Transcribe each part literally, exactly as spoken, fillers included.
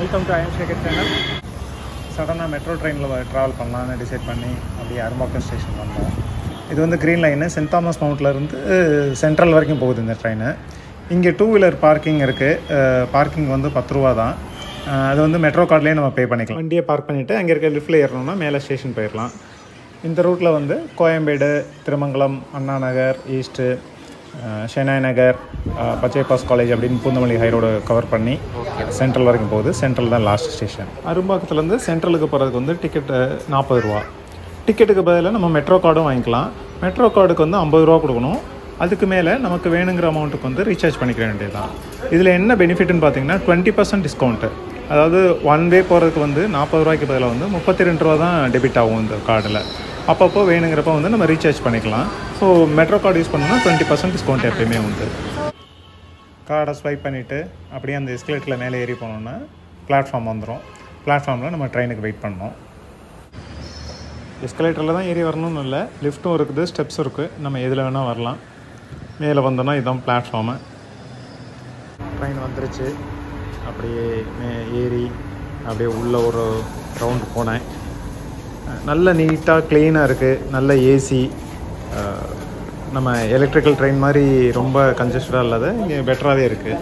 Welcome to IamSEKAR channel. Suddenly metro train la travel பண்ணலாம்னு decide பண்ணி அப்படியே Arumbakkam station வந்தோம். இது வந்து கிரீன் லைன் சென்ட் தாமஸ் மவுண்ட்ல இருந்து சென்ட்ரல் வரைக்கும் போகுது இந்த ட்ரெயின். இங்கே டூ வீலர் பார்க்கிங் இருக்குது. பார்க்கிங் வந்து பத்து ரூபா தான். அது வந்து மெட்ரோ கார்ட்லேயே நம்ம பே பண்ணிக்கலாம். வண்டியை பார்க் பண்ணிவிட்டு அங்கே இருக்க லிஃப்ட்டில் ஏறணும்னா மேலே ஸ்டேஷன் போயிடலாம். இந்த ரூட்டில் வந்து Koyambedu, Thirumangalam, Anna Nagar, east, Chennai Nagar, Pachaiyappa college அப்படின்னு பூந்தமல்லி ஹை ரோடு கவர் பண்ணி சென்ட்ரல் வரைக்கும் போகுது. சென்ட்ரல் தான் லாஸ்ட் ஸ்டேஷன். அரும்பாக்கத்துலேருந்து சென்ட்ரலுக்கு போகிறதுக்கு வந்து டிக்கெட்டு நாற்பது ரூபா. டிக்கெட்டுக்கு பதிலாக நம்ம மெட்ரோ கார்டும் வாங்கிக்கலாம். மெட்ரோ கார்டுக்கு வந்து ஐம்பது ரூபா கொடுக்கணும். அதுக்கு மேலே நமக்கு வேணுங்கிற அமௌண்ட்டுக்கு வந்து ரீசார்ஜ் பண்ணிக்க வேண்டியது தான். இதில் என்ன பெனிஃபிட்னு பார்த்தீங்கன்னா டுவெண்ட்டி பர்சன்ட் டிஸ்கவுண்ட்டு. அதாவது ஒன் வே போகிறதுக்கு வந்து நாற்பது ரூபாய்க்கு பதிலாக வந்து முப்பத்தி ரெண்டு ரூபா தான் டெபிட் ஆகும் இந்த கார்டில். அப்பப்போ வேணுங்கிறப்ப வந்து நம்ம ரீசார்ஜ் பண்ணிக்கலாம். ஸோ மெட்ரோ கார்டு யூஸ் பண்ணோம்னா டுவெண்ட்டி பர்சன்ட் டிஸ்கவுண்ட் எப்பயுமே உண்டு. கார்டை ஸ்வைப் பண்ணிவிட்டு அப்படியே அந்த எஸ்கலேட்டரில் மேலே ஏறி போனோம்னா பிளாட்ஃபார்ம் வந்துடும். பிளாட்ஃபார்மில் நம்ம ட்ரெயினுக்கு வெயிட் பண்ணோம். எஸ்கலேட்டரில் தான் ஏறி வரணும்னு இல்லை, லிஃப்ட்டும் இருக்குது, ஸ்டெப்ஸும் இருக்குது. நம்ம எதில் வேணால் வரலாம். மேலே வந்தோன்னா இதுதான் பிளாட்ஃபார்மு. ட்ரெயின் வந்துருச்சு. அப்படியே மே ஏறி அப்படியே உள்ளே ஒரு ரவுண்டு போனேன். நல்ல நீட்டாக க்ளீனாக இருக்குது. நல்ல ஏசி. நம்ம எலக்ட்ரிக்கல் ட்ரெயின் மாதிரி ரொம்ப கன்ஜஸ்டடாக இல்லாத இங்கே பெட்டராகவே இருக்குது.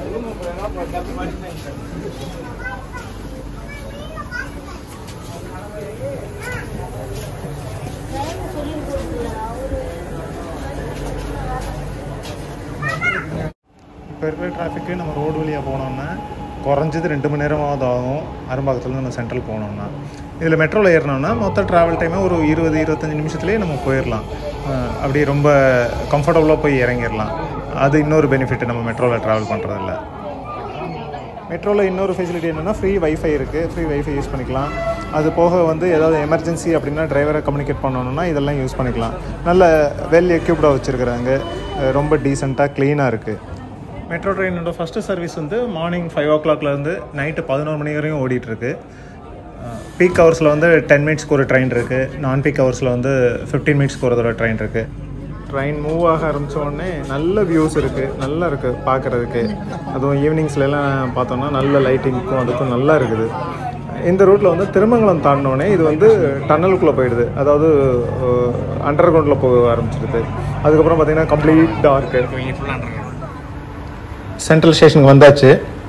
இப்போ இருக்கிற டிராஃபிக்கு நம்ம ரோடு வழியாக போனோம்னா குறைஞ்சது ரெண்டு மணி நேரமாவது ஆகும். அரும்பாக்கத்துலேருந்து நம்ம சென்ட்ரல் போனோம்னா. இதில் மெட்ரோவில் ஏறினோம்னா மொத்த ட்ராவல் டைமே ஒரு இருபது இருபத்தஞ்சி நிமிஷத்துலேயே நம்ம போயிடலாம். அப்படி ரொம்ப கம்ஃபர்டபுளாக போய் இறங்கிடலாம். அது இன்னொரு பெனிஃபிட் நம்ம மெட்ரோவில் ட்ராவல் பண்ணுறதில்ல. மெட்ரோவில் இன்னொரு ஃபெசிலிட்டி என்னென்னா ஃப்ரீ வைஃபை இருக்குது. ஃப்ரீ வைஃபை யூஸ் பண்ணிக்கலாம். அது போக வந்து ஏதாவது எமர்ஜென்சி அப்படின்னா டிரைவரை கம்யூனிகேட் பண்ணணுன்னா இதெல்லாம் யூஸ் பண்ணிக்கலாம். நல்ல வெல் எக்யூப்டாக வச்சுருக்குறாங்க. ரொம்ப டீசெண்டாக க்ளீனாக இருக்குது. மெட்ரோ ட்ரெயினோட ஃபஸ்ட்டு சர்வீஸ் வந்து மார்னிங் ஃபைவ் ஓ கிளாக்லேருந்து நைட்டு பதினோரு மணி வரையும் ஓடிட்டுருக்கு. பீக் ஹவர்ஸில் வந்து டென் மினிட்ஸ்க்கு ஒரு ட்ரெயின் இருக்குது. நான் பீக் ஹவர்ஸில் வந்து ஃபிஃப்டீன் மினிட்ஸ்க்கு ஒரு ட்ரெயின் இருக்குது. ட்ரெயின் மூவ் ஆக ஆரம்பித்தோடனே நல்ல வியூஸ் இருக்குது. நல்லா இருக்குது பார்க்குறதுக்கு. அதுவும் ஈவினிங்ஸ்லாம் பார்த்தோன்னா நல்ல லைட்டிங்க்கும் அதுக்கும் நல்லா இருக்குது. இந்த ரூட்டில் வந்து திருமங்கலம் தாண்டினோடனே இது வந்து டன்னலுக்குள்ளே போயிடுது. அதாவது அண்டர் கிரவுண்டில் போக ஆரம்பிச்சிடுது. அதுக்கப்புறம் பார்த்திங்கன்னா கம்ப்ளீட் டார்க்கு. சென்ட்ரல் ஸ்டேஷனுக்கு வந்தாச்சு.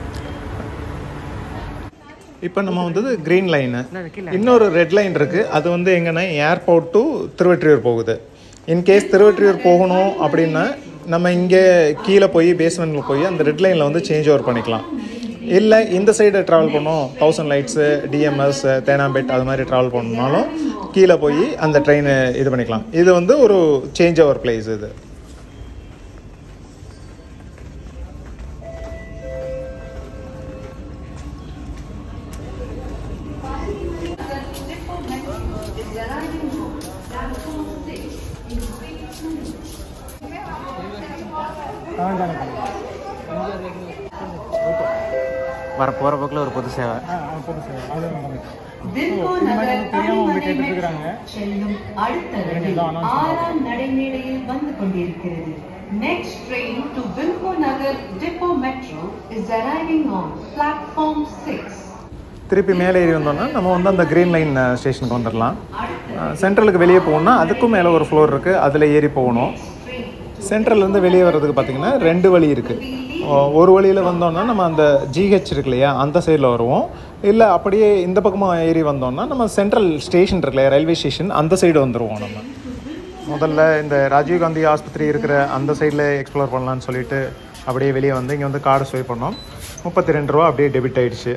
இப்போ நம்ம வந்தது க்ரீன் லைனு. இன்னொரு ரெட் லைன் இருக்குது. அது வந்து எங்கன்னா ஏர்போர்ட் டு திருவெற்றியூர் போகுது. இன்கேஸ் திருவெற்றியூர் போகணும் அப்படின்னா நம்ம இங்கே கீழே போய் பேஸ்மெண்ட்டில் போய் அந்த ரெட் லைனில் வந்து சேஞ்ச் ஓவர் பண்ணிக்கலாம். இல்லை இந்த சைடு ட்ராவல் பண்ணோம், தௌசண்ட் லைட்ஸு, டிஎம்எஸ், தேனாம்பேட் அது மாதிரி ட்ராவல் பண்ணணுனாலும் கீழே போய் அந்த ட்ரெயினை இது பண்ணிக்கலாம். இது வந்து ஒரு சேஞ்ச் ஓவர் பிளேஸ். இது வர போகிற பக்கில் ஒரு பொது சேவை பொது சேவை அது தெரியாமல் கேட்டுருக்குறாங்க. வந்து கொண்டிருக்கிறது. Next train to Vilko Nagar Depot Metro is arriving on platform six. திருப்பி மேலே ஏறி வந்தோம்னா நம்ம வந்து அந்த க்ரீன் லைன் ஸ்டேஷனுக்கு வந்துடலாம். சென்ட்ரலுக்கு வெளியே போகணுன்னா அதுக்கும் மேலே ஒரு ஃப்ளோர் இருக்குது. அதில் ஏறி போகணும். சென்ட்ரல்லேருந்து வெளியே வர்றதுக்கு பார்த்திங்கன்னா ரெண்டு வழி இருக்குது. ஒரு வழியில் வந்தோம்னா நம்ம அந்த ஜிஹெச் இருக்கு இல்லையா, அந்த சைடில் வருவோம். இல்லை அப்படியே இந்த பக்கமாக ஏறி வந்தோம்னா நம்ம சென்ட்ரல் ஸ்டேஷன் இருக்கு இல்லையா, ரயில்வே ஸ்டேஷன், அந்த சைடு வந்துடுவோம். நம்ம முதல்ல இந்த ராஜீவ்காந்தி ஆஸ்பத்திரி இருக்கிற அந்த சைடில் எக்ஸ்ப்ளோர் பண்ணலான்னு சொல்லிட்டு அப்படியே வெளியே வந்து இங்கே வந்து கார்டு ஸ்வைப் பண்ணோம். முப்பத்தி ரெண்டு ரூபா அப்படியே டெபிட் ஆகிடுச்சு.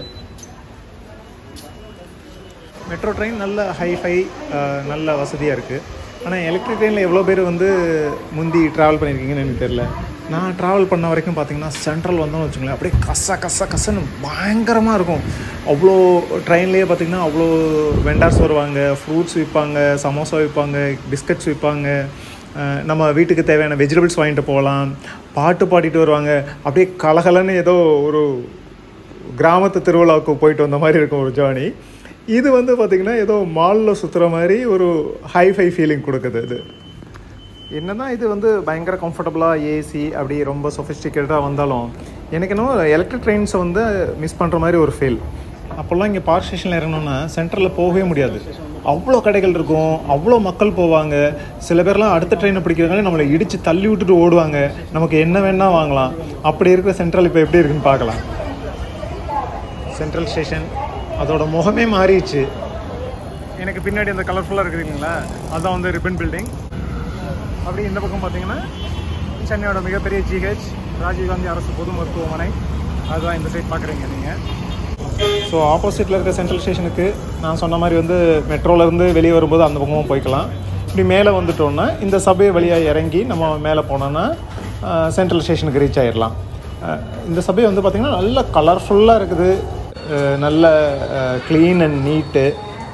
மெட்ரோ ட்ரெயின் நல்ல ஹைஃபை, நல்ல வசதியாக இருக்குது. ஆனால் எலக்ட்ரிக் ட்ரெயினில் எவ்வளோ பேர் வந்து முந்தி ட்ராவல் பண்ணியிருக்கீங்கன்னு எனக்கு தெரில. நான் ட்ராவல் பண்ண வரைக்கும் பார்த்திங்கன்னா சென்ட்ரல் வந்தோம்னு வச்சுக்கோங்களேன், அப்படியே கச கச கசன்னு பயங்கரமாக இருக்கும். அவ்வளோ ட்ரெயின்லேயே பார்த்திங்கன்னா அவ்வளோ வெண்டார்ஸ் வருவாங்க. ஃப்ரூட்ஸ் விற்பாங்க, சமோசா விற்பாங்க, பிஸ்கட்ஸ் விற்பாங்க. நம்ம வீட்டுக்கு தேவையான வெஜிடபிள்ஸ் வாங்கிட்டு போகலாம். பாட்டு பாடிட்டு வருவாங்க. அப்படியே கலகலன்னு ஏதோ ஒரு கிராமத்து திருவிழாவுக்கு போயிட்டு வந்த மாதிரி இருக்கும் ஒரு ஜேர்னி. இது வந்து பார்த்திங்கன்னா ஏதோ மாலில் சுற்றுற மாதிரி ஒரு ஹைஃபை ஃபீலிங் கொடுக்குது. இது என்ன தான் இது வந்து பயங்கர கம்ஃபர்டபுளாக ஏசி அப்படி ரொம்ப சொஃபிஸ்டிகேட்டாக வந்தாலும் எனக்கு இன்னும் எலக்ட்ரிக் ட்ரெயின்ஸை வந்து மிஸ் பண்ணுற மாதிரி ஒரு ஃபீல். அப்போ அப்போல்லாம் இங்கே பார்க் ஸ்டேஷனில் இறங்கணுன்னா சென்ட்ரலில் போகவே முடியாது. அவ்வளோ கடைகள் இருக்கும், அவ்வளோ மக்கள் போவாங்க. சில பேர்லாம் அடுத்த ட்ரெயினை பிடிக்கிறதுனால நம்மளை இடித்து தள்ளி விட்டுட்டு ஓடுவாங்க. நமக்கு என்ன வேணால் வாங்கலாம். அப்படி இருக்கிற சென்ட்ரல் இப்போ எப்படி இருக்குன்னு பார்க்கலாம். சென்ட்ரல் ஸ்டேஷன் அதோட முகமே மாறிடுச்சு. எனக்கு பின்னாடி அந்த கலர்ஃபுல்லாக இருக்குது இல்லைங்களா, அதுதான் வந்து ரிப்பன் பில்டிங். அப்படி இந்த பக்கம் பார்த்தீங்கன்னா சென்னையோட மிகப்பெரிய ஜிஹெச் ராஜீவ்காந்தி அரசு பொது மருத்துவமனை, அதுதான் இந்த சைட் பார்க்குறீங்க நீங்கள். ஸோ ஆப்போசிட்டில் இருக்க சென்ட்ரல் ஸ்டேஷனுக்கு நான் சொன்ன மாதிரி வந்து மெட்ரோலேருந்து வெளியே வரும்போது அந்த பக்கமும் போய்க்கலாம். இப்படி மேலே வந்துட்டோன்னா இந்த சபை வழியாக இறங்கி நம்ம மேலே போனோன்னா சென்ட்ரல் ஸ்டேஷனுக்கு ரீச் ஆகிடலாம். இந்த சபை வந்து பார்த்திங்கன்னா நல்ல கலர்ஃபுல்லாக இருக்குது, நல்ல க்ளீன் அண்ட் நீட்டு.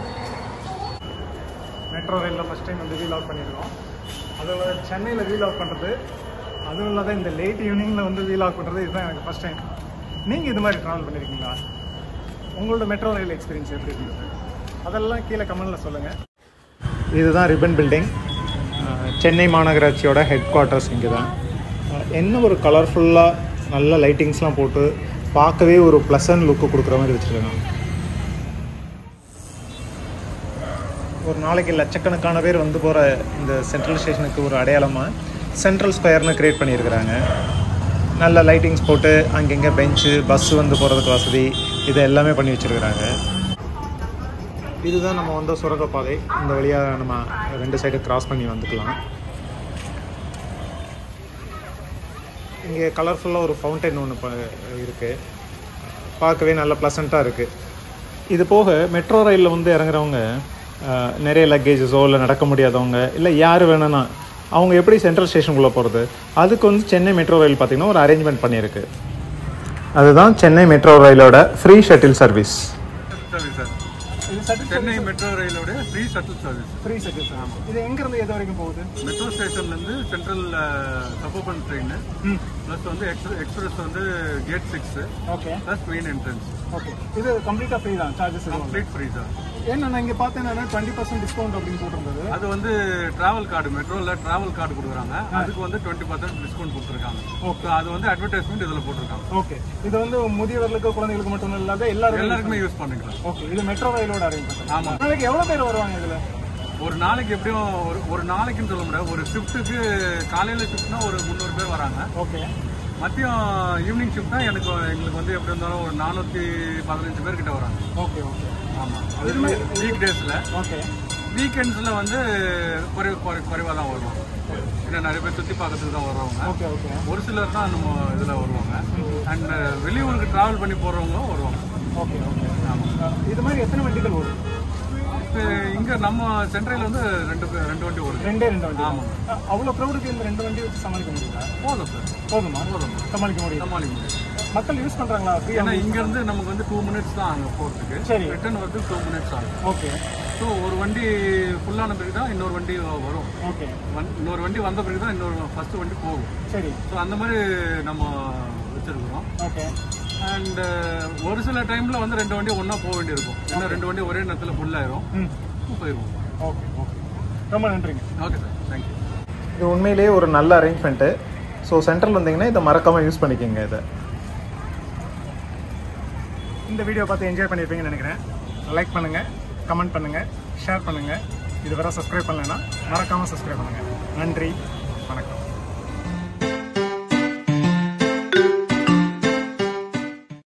மெட்ரோ ரயிலில் ஃபஸ்ட் டைம் வந்து வீல் அவுட் பண்ணியிருக்கோம். அதில் சென்னையில் வீல் அவுட் பண்ணுறது, அதுவும் இல்லாத இந்த லேட் ஈவினிங்கில் வந்து வீல் அவுட் பண்ணுறது, இதுதான் எனக்கு ஃபஸ்ட் டைம். நீங்கள் இது மாதிரி ட்ராவல் பண்ணியிருக்கீங்களா? உங்களோட மெட்ரோ ரயில் எக்ஸ்பீரியன்ஸ் எப்படி இருந்தது? அதெல்லாம் கீழே கமெண்டில் சொல்லுங்கள். இதுதான் ரிப்பன் பில்டிங், சென்னை மாநகராட்சியோட ஹெட் குவார்ட்டர்ஸ் இங்கே தான். என்ன ஒரு கலர்ஃபுல்லாக நல்ல லைட்டிங்ஸ்லாம் போட்டு பார்க்கவே ஒரு ப்ளசன்ட் லுக்கு கொடுக்குற மாதிரி வச்சுருக்காங்க. ஒரு நாளைக்கு லட்சக்கணக்கான பேர் வந்து போகிற இந்த சென்ட்ரல் ஸ்டேஷனுக்கு ஒரு அடையாளமாக சென்ட்ரல் ஸ்கொயர்னு க்ரியேட் பண்ணியிருக்கிறாங்க. நல்ல லைட்டிங்ஸ் போட்டு அங்கங்கே பெஞ்சு, பஸ்ஸு வந்து போகிறதுக்கு வசதி, இதை எல்லாமே பண்ணி வச்சுருக்கிறாங்க. இதுதான் நம்ம வந்த சுரங்கப்பாதை. இந்த வழியாக நம்ம ரெண்டு சைடு கிராஸ் பண்ணி வந்துக்கலாம். இங்கே கலர்ஃபுல்லாக ஒரு ஃபவுண்டைன் ஒன்று இருக்குது, பார்க்கவே நல்ல ப்ளசண்ட்டாக இருக்குது. இது போக மெட்ரோ ரயிலில் வந்து இறங்குறவங்க நிறைய லக்கேஜஸோ இல்லை நடக்க முடியாதவங்க இல்லை யார் வேணும்னா அவங்க எப்படி சென்ட்ரல் ஸ்டேஷனுக்குள்ளே போகிறது, அதுக்கு வந்து சென்னை மெட்ரோ ரயில் பார்த்திங்கன்னா ஒரு அரேஞ்ச்மெண்ட் பண்ணியிருக்கு. அதுதான் சென்னை மெட்ரோ ரயிலோட free shuttle service. Chennai metro ரயிலோட free shuttle service. Free shuttle service. இது எங்கேருந்து எது வரைக்கும் போகுது? மெட்ரோ ஸ்டேஷன்லேருந்து சென்ட்ரல் சப்போபன் ட்ரெயின் ப்ளஸ் வந்து எக்ஸ்பிரஸ் வந்து gate six. Okay. Plus main entrance. Okay. இது கம்ப்ளீட்டாக ஃப்ரீ தான், சார்ஜஸ் கம்ப்ளீட் ஃப்ரீ தான். ஏன்னா நான் இங்கே பார்த்தேன்னா டுவெண்ட்டி பர்சன்ட் டிஸ்கவுண்ட் அப்படின்னு போட்டிருந்தது. அது வந்து டிராவல் கார்டு, மெட்ரோவில் டிராவல் கார்டு கொடுக்குறாங்க, அதுக்கு வந்து டுவெண்ட்டி பர்சன்ட் டிஸ்கவுண்ட் கொடுத்துருக்காங்க. ஓகே. அது வந்து அட்வர்டைஸ்மெண்ட் இதில் போட்டிருக்காங்க. ஓகே. இது வந்து முதியவர்களுக்கு குழந்தைகளுக்கு மட்டும் இல்லாத எல்லாரும் எல்லாருக்குமே யூஸ் பண்ணிக்கலாம். ஓகே. இது மெட்ரோ ரயிலோட அரேஞ்ச்மெண்ட். ஆமாம். நாளைக்கு எவ்வளோ பேர் வருவாங்க இதில்? ஒரு நாளைக்கு எப்படியும் ஒரு ஒரு நாளைக்குன்னு சொல்ல முடியாது, ஒரு ஷிஃப்ட்டுக்கு காலையில் ஷிஃப்ட்னா ஒரு முந்நூறு பேர் வராங்க. ஓகே. மதியம் ஈவினிங் ஷிஃப்ட்னா எனக்கு எங்களுக்கு வந்து எப்படி இருந்தாலும் ஒரு நானூற்றி பதினஞ்சு பேர் கிட்ட வராங்க. Okay okay. ஆமாம். அது வீக் டேஸில். ஓகே. வீக்கெண்ட்ஸில் வந்து குறை குறை குறைவாக தான் வருவாங்க. ஏன்னா நிறைய பேர் சுற்றி பார்க்கறதுக்கு தான் வருவாங்க. Okay okay. ஒரு சிலர் தான் நம்ம இதில் வருவாங்க. அண்ட் வெளியூருக்கு ட்ராவல் பண்ணி போகிறவங்களும் வருவாங்க. Okay okay. ஆமாம். இது மாதிரி எத்தனை வண்டிகள் வரும்? இப்போ இங்கே நம்ம சென்ட்ரலில் வந்து ரெண்டு ரெண்டு வண்டி வரும். ரெண்டே ரெண்டு வண்டி. ஆமாம். அவ்வளோ க்ரௌடுக்கு இந்த ரெண்டு வண்டி வச்சு சமாளிக்க முடியுங்களா? போதும் சார். போதுமா? போதும். சமாளிக்க முடியும். சமாளிக்க முடியும். மக்கள் யூஸ் பண்ணுறாங்களா? ஏன்னா இங்கேருந்து நமக்கு வந்து டூ மினிட்ஸ் தான் அங்கே போகிறதுக்கு. சரி. ரிட்டர்ன் வந்து டூ மினிட்ஸ் ஆகும். ஓகே. ஸோ ஒரு வண்டி ஃபுல்லான பிறகு தான் இன்னொரு வண்டி வரும். ஓகே. இன்னொரு வண்டி வந்த பிறகு தான் இன்னொரு ஃபஸ்ட்டு வண்டி போகும். சரி. ஸோ அந்த மாதிரி நம்ம வச்சுருக்குறோம். ஓகே. அண்ட் ஒரு சில டைமில் வந்து ரெண்டு வண்டி ஒன்றா போக வேண்டியிருக்கும். ஏன்னா ரெண்டு வண்டி ஒரே நேரத்தில் ஃபுல்லாயிரும், போயிடுவோம். Okay okay. ரொம்ப நன்றிங்க. Okay sir, thank you. இது உண்மையிலேயே ஒரு நல்ல அரேஞ்ச்மெண்ட்டு. ஸோ சென்ட்ரல் வந்தீங்கன்னா இதை மறக்காமல் யூஸ் பண்ணிக்கோங்க. இதை இந்த வீடியோ பார்த்து என்ஜாய் பண்ணியிருப்பீங்கன்னு நினைக்கிறேன். லைக் பண்ணுங்கள், கமெண்ட் பண்ணுங்கள், ஷேர் பண்ணுங்கள். இது வரை சப்ஸ்கிரைப் பண்ணலைன்னா மறக்காமல் சப்ஸ்கிரைப் பண்ணுங்கள். நன்றி, வணக்கம்.